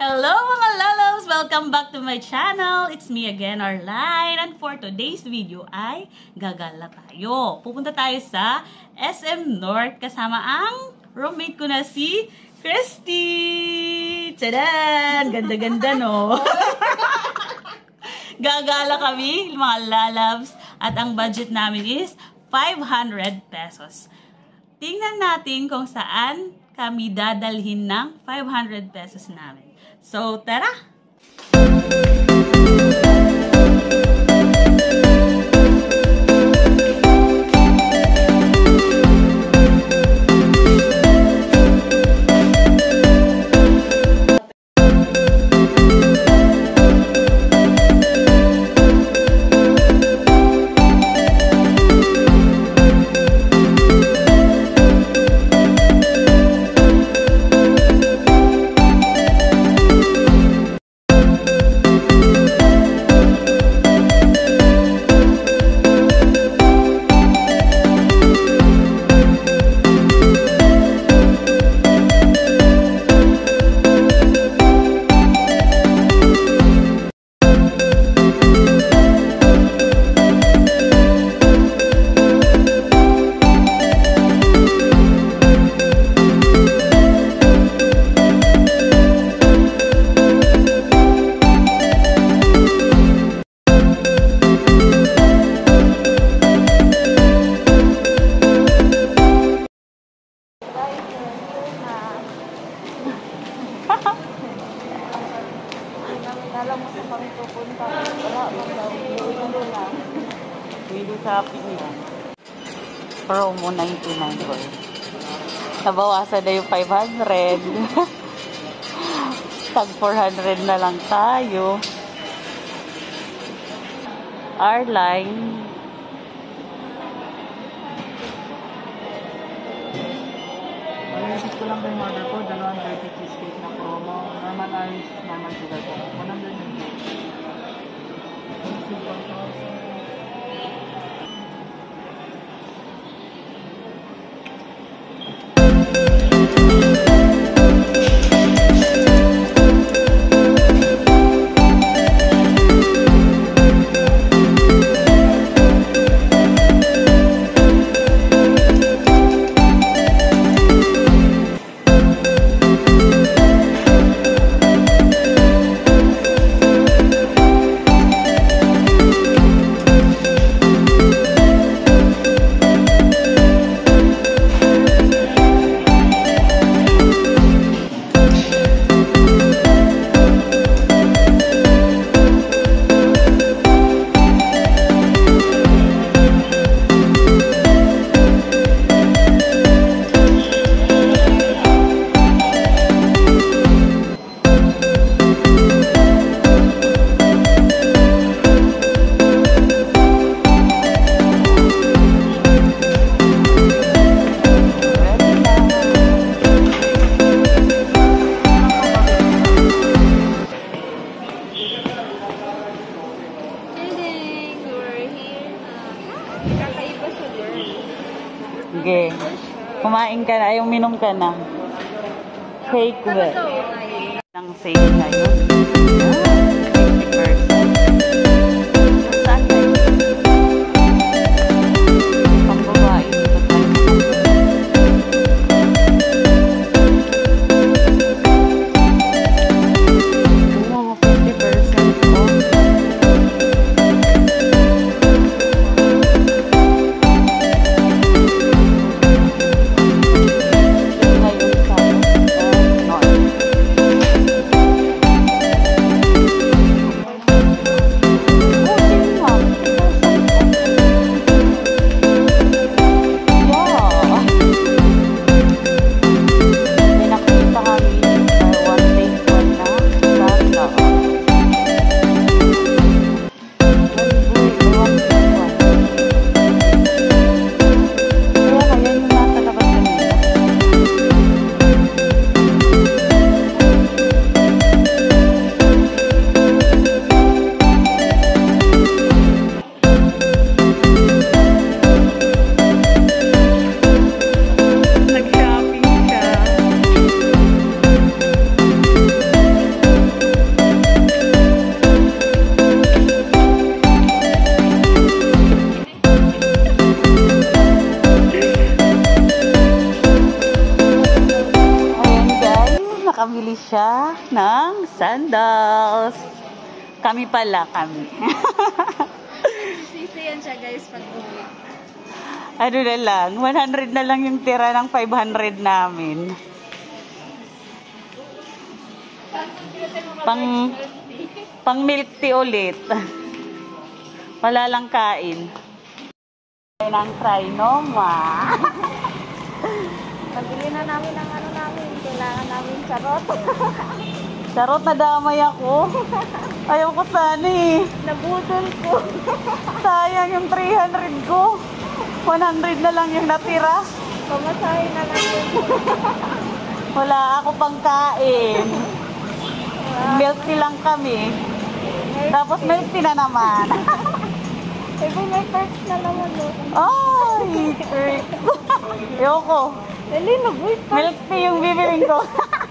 Hello mga lalabs! Welcome back to my channel! It's me again, Arline. And for today's video ay gagala tayo. Pupunta tayo sa SM North kasama ang roommate ko na si Christy! Tadaan! Ganda-ganda no? Gagala kami mga lalabs at ang budget namin is 500 pesos. Tingnan natin kung saan kami dadalhin ng 500 pesos namin. So, tara! Alam mo sa kami pupunta. Wala mo daw. Hindi na. Window shopping yan. Promo 99 ko. Nabawasan na yung 500. Tag 400 na lang tayo. Arline. Malaysit ko lang ba yung order ko? 230 cheesecake na promo. Normal ice, normal sugar ko. 100 yung Sige. Kumain ka na. Ay, uminom ka na. Take well. Ang sale na yun. 50%. Saan tayo? Pambabae dito tayo. Mga 50% off. Ngayon sa North. sila ng sandals. Kami pala, kami. Sisi yan siya guys pag uwi. Ano na lang, 100 na lang yung tira ng 500 namin. Pang milk tea ulit. Wala lang kain. Ng trinoma. Pabili na namin ang ano namin. Kailangan namin charot. Charot, nadamay ako. Ayaw ko sana eh. Nabudol ko. Sayang yung 300 ko. 100 na lang yung natira. Pamasahin na lang yun. Wala ako pang kain. Milk tea lang kami. Tapos milk tea na naman. Ebe, may perks na naman doon. Ay, ayoko. Dali, nabuit ka. Milk tea yung bibiling ko.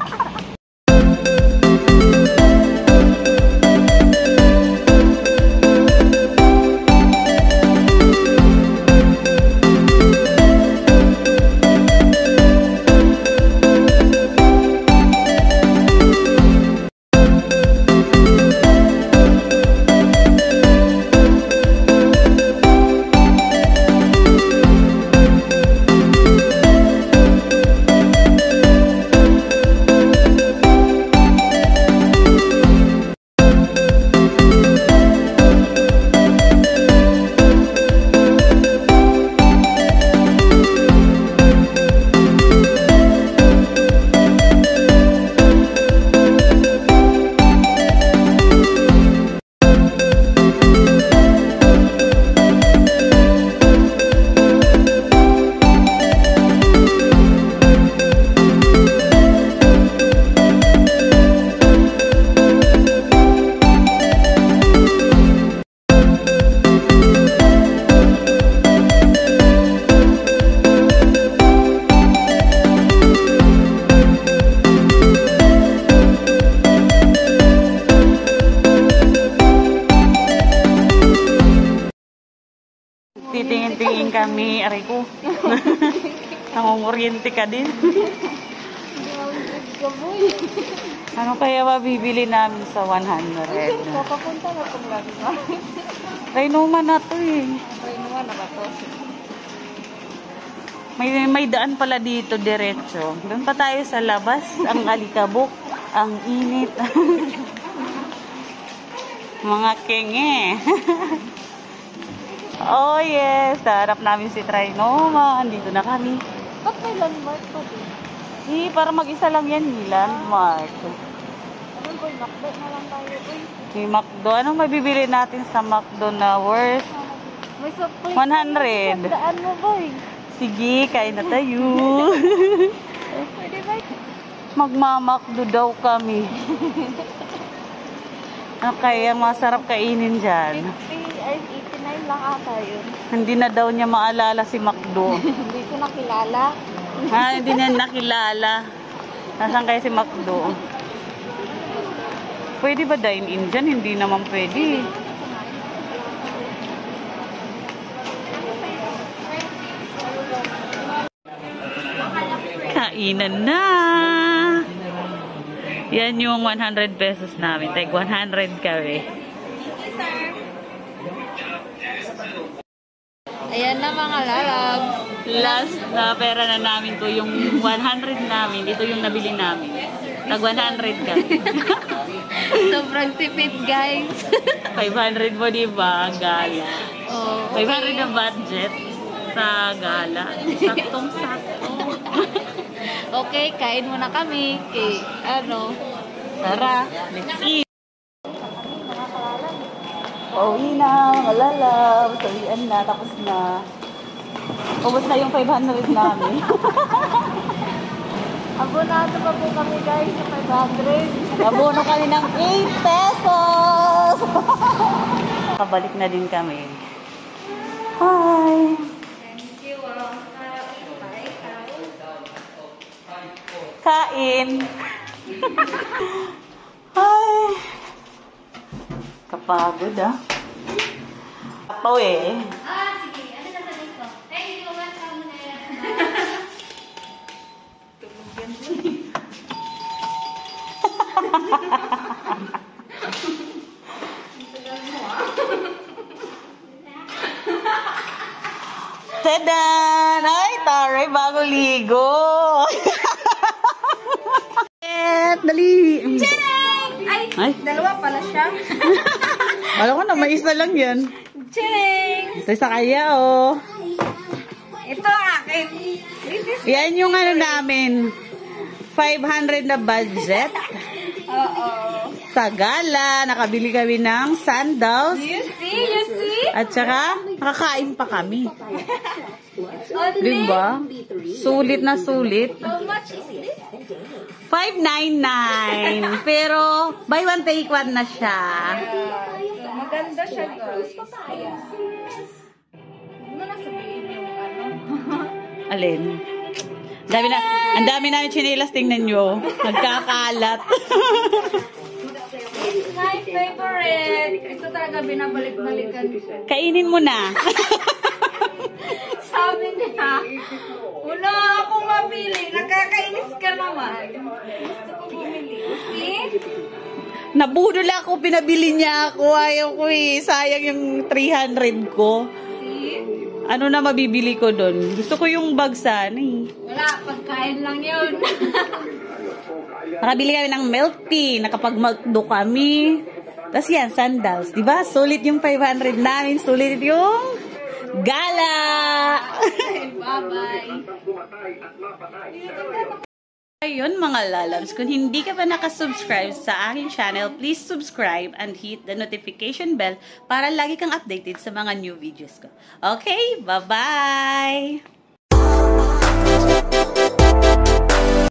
Titingin-tingin kami, aray ko. Nangunguryente ka din. Ano kaya mabibili namin sa 100? Papapunta na itong lagi ba? Rainoma na to eh. Try naman na ba to? May daan pala dito, diretso. Doon pa tayo sa labas. Ang alikabok, ang init. Mga kenge. Oh yes, harap namin si Trinoma. Andito na kami. Ba't may landmark to din? Para mag-isa lang yan, landmark. Ano boy, McDo na lang tayo boy. May McDo. Anong mabibili natin sa McDo na worth May supply. 100? Daan mo boy. Sige, kain na tayo. Pwede ba? Magmamakdo daw kami. Ano kaya masarap kainin dyan? 50 ay 89 lang ata yun. Hindi na daw niya maalala si McDo. Hindi ko nakilala. Hindi niya nakilala. Nasaan kaya si McDo? Pwede ba dine-in dyan? Hindi naman pwede. Kainan na! Yan yung 100 pesos namin. Take 100 kami. Ayan na mga lalab. Last na pera na namin to, yung 100 namin. Ito yung nabili namin. Tag 100 ka. Sobrang tipid guys. 500 mo diba? Gala. Oh, 500 na budget sa gala. Saktong-sakto. okay, kain muna kami. Tara, let's eat. Pauwi na, mga lalaw. Sawian na, tapos na. Ubus na yung 500 namin. Abonado pa po kami guys sa 500. Abono kami ng 8 pesos! Kabalik na din kami. Hi! Thank you. Kain! Hi! Kapagod ah. Apo eh. Sige. Ano na sa dito? Hey, iwan ka muna yan. Tadan! Ay, taray, bago ligo. Dali. Ay, dalawa pala siya. Alam ko na, may isa lang yan. Ching! Ito sa kaya, oh. Ito akin. Yan yung ano namin. 500 na budget. Oo. Sa gala, nakabili kami ng sandals. You see? At saka, nakakain pa kami. Only, Diba? Sulit na sulit. how much is this? 599. Pero, buy one take one na siya. So, maganda siya, guys. Huwag mo na sabihin yung ano. Alin? Ang dami namin chinelas, tingnan nyo. Nagkakalat. It's my favorite. Ito talaga binabalik-balikan ko. Kainin mo na. Sabi niya, wala akong mapili. Nakakainis ka naman. Gusto ko bumili. See? Nabudol ako, pinabili niya ako. Ayaw ko eh. Sayang yung 300 ko. See? Ano na mabibili ko doon? Gusto ko yung bag sana eh. Wala, pagkain lang yun. Nakabili kami ng milk tea. Nakapag-McDo kami. Tapos yan, sandals. Diba? Sulit yung 500 namin. Sulit yung gala. Bye-bye. Ayun mga lalabs, kung hindi ka pa nakasubscribe sa aking channel, please subscribe and hit the notification bell para lagi kang updated sa mga new videos ko. Okay? Bye-bye!